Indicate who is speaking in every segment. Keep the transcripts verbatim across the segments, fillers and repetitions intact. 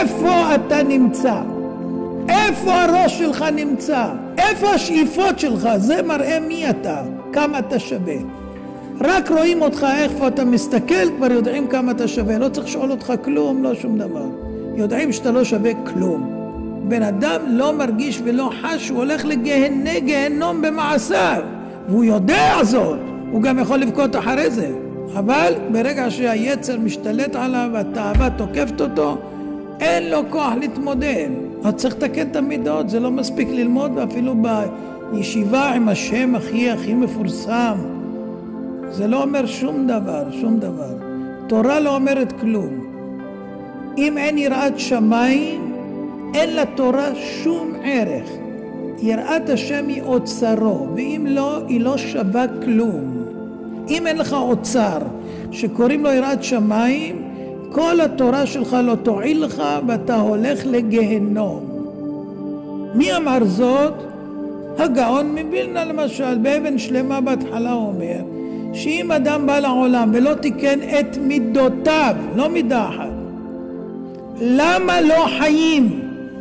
Speaker 1: איפה אתה נמצא? איפה הראש שלך נמצא? איפה השאיפות שלך? זה מראה מי אתה, כמה אתה שווה. רק רואים אותך איפה אתה מסתכל, כבר יודעים כמה אתה שווה. לא צריך לשאול אותך כלום, לא שום דבר. יודעים שאתה לא שווה כלום. בן אדם לא מרגיש ולא חש, הוא הולך לגהנה, גהנום במעשיו. והוא יודע זאת, הוא גם יכול לבכות אחרי זה. אבל ברגע שהיצר משתלט עליו, והתאווה תוקפת אותו, אין לו כוח להתמודד. אז צריך לתקן את המידות, זה לא מספיק ללמוד, ואפילו בישיבה עם השם הכי הכי מפורסם. זה לא אומר שום דבר, שום דבר. תורה לא אומרת כלום. אם אין יראת שמיים, אין לתורה שום ערך. יראת השם היא אוצרו, ואם לא, היא לא שווה כלום. אם אין לך אוצר שקוראים לו יראת שמיים, כל התורה שלך לא תועיל לך ואתה הולך לגהנום. מי אמר זאת? הגאון מבילנה למשל, באבן שלמה בהתחלה אומר, שאם אדם בא לעולם ולא תיקן את מידותיו, לא מידה אחת, למה לא חיים?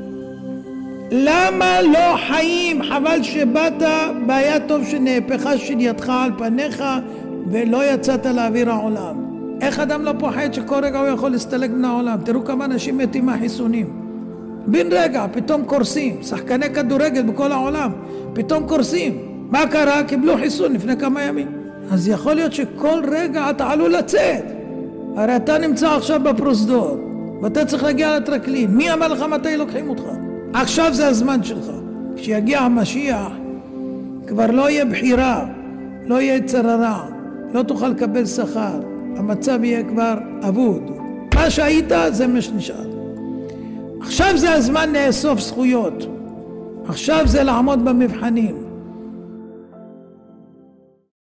Speaker 1: למה לא חיים? חבל שבאת, בעיה טוב שנהפכה שנייתך על פניך ולא יצאת לאוויר העולם. איך אדם לא פוחד שכל רגע הוא יכול להסתלק מן העולם? תראו כמה אנשים מתים מהחיסונים. בן רגע, פתאום קורסים. שחקני כדורגל בכל העולם, פתאום קורסים. מה קרה? קיבלו חיסון לפני כמה ימים. אז יכול להיות שכל רגע אתה עלול לצאת. הרי אתה נמצא עכשיו בפרוזדור, ואתה צריך להגיע לטרקלין. מי אמר לך מתי לוקחים אותך? עכשיו זה הזמן שלך. כשיגיע המשיח, כבר לא יהיה בחירה, לא יהיה צררה, לא תוכל לקבל שכר. המצב יהיה כבר אבוד. מה שהיית זה מה שנשאר. עכשיו זה הזמן לאסוף זכויות. עכשיו זה לעמוד במבחנים.